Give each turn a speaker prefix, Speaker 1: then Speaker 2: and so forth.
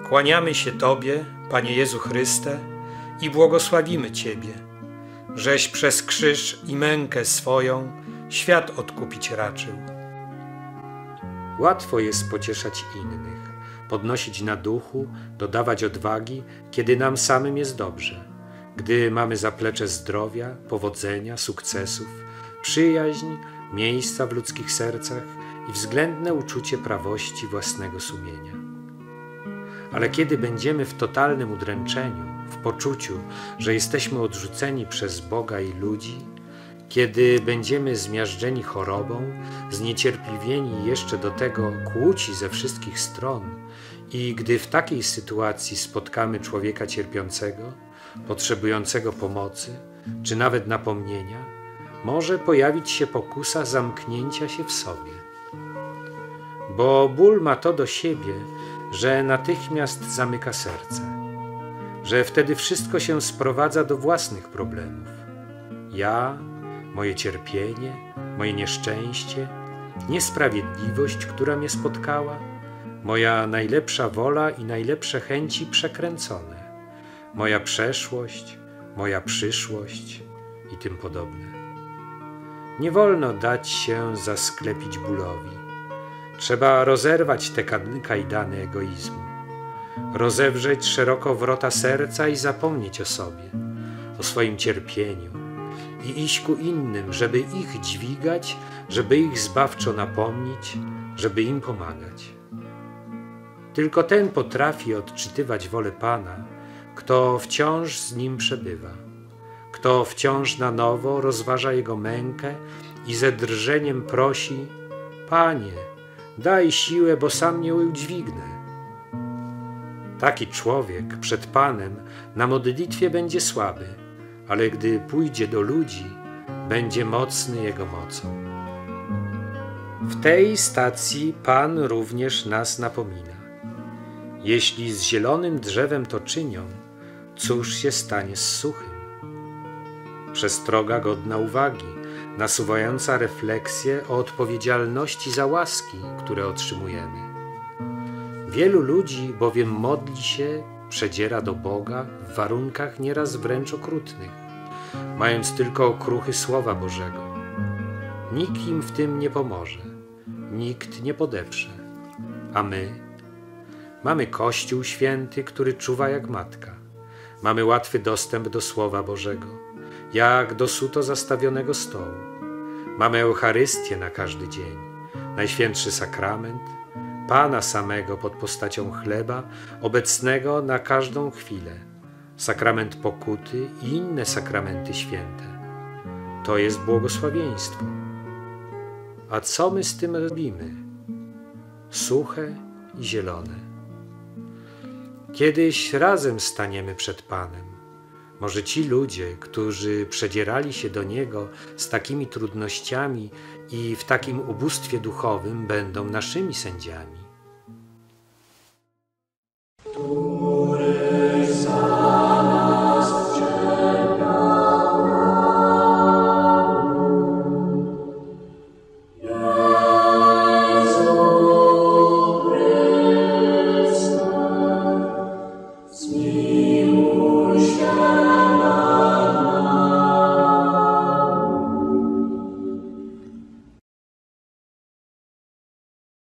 Speaker 1: Kłaniamy się Tobie, Panie Jezu Chryste, i błogosławimy Ciebie, żeś przez krzyż i mękę swoją świat odkupić raczył.
Speaker 2: Łatwo jest pocieszać innych, podnosić na duchu, dodawać odwagi, kiedy nam samym jest dobrze, gdy mamy zaplecze zdrowia, powodzenia, sukcesów, przyjaźń, miejsca w ludzkich sercach i względne uczucie prawości własnego sumienia. Ale kiedy będziemy w totalnym udręczeniu, w poczuciu, że jesteśmy odrzuceni przez Boga i ludzi, kiedy będziemy zmiażdżeni chorobą, zniecierpliwieni jeszcze do tego kłuci ze wszystkich stron i gdy w takiej sytuacji spotkamy człowieka cierpiącego, potrzebującego pomocy, czy nawet napomnienia, może pojawić się pokusa zamknięcia się w sobie. Bo ból ma to do siebie, że natychmiast zamyka serce, że wtedy wszystko się sprowadza do własnych problemów. Ja, moje cierpienie, moje nieszczęście, niesprawiedliwość, która mnie spotkała, moja najlepsza wola i najlepsze chęci przekręcone, moja przeszłość, moja przyszłość i tym podobne. Nie wolno dać się zasklepić bólowi. Trzeba rozerwać te kajdany egoizmu, rozewrzeć szeroko wrota serca i zapomnieć o sobie, o swoim cierpieniu i iść ku innym, żeby ich dźwigać, żeby ich zbawczo napomnieć, żeby im pomagać. Tylko ten potrafi odczytywać wolę Pana, kto wciąż z Nim przebywa, kto wciąż na nowo rozważa Jego mękę i ze drżeniem prosi: Panie, daj siłę, bo sam nie udźwignę. Taki człowiek przed Panem na modlitwie będzie słaby, ale gdy pójdzie do ludzi, będzie mocny Jego mocą. W tej stacji Pan również nas napomina. Jeśli z zielonym drzewem to czynią, cóż się stanie z suchym? Przestroga godna uwagi, nasuwająca refleksję o odpowiedzialności za łaski, które otrzymujemy. Wielu ludzi bowiem modli się, przedziera do Boga w warunkach nieraz wręcz okrutnych, mając tylko okruchy Słowa Bożego. Nikt im w tym nie pomoże, nikt nie podeprze. A my? Mamy Kościół Święty, który czuwa jak matka. Mamy łatwy dostęp do Słowa Bożego, jak do suto zastawionego stołu. Mamy Eucharystię na każdy dzień, Najświętszy Sakrament, Pana samego pod postacią chleba, obecnego na każdą chwilę, sakrament pokuty i inne sakramenty święte. To jest błogosławieństwo. A co my z tym robimy? Suche i zielone. Kiedyś razem staniemy przed Panem. Może ci ludzie, którzy przedzierali się do Niego z takimi trudnościami i w takim ubóstwie duchowym, będą naszymi sędziami.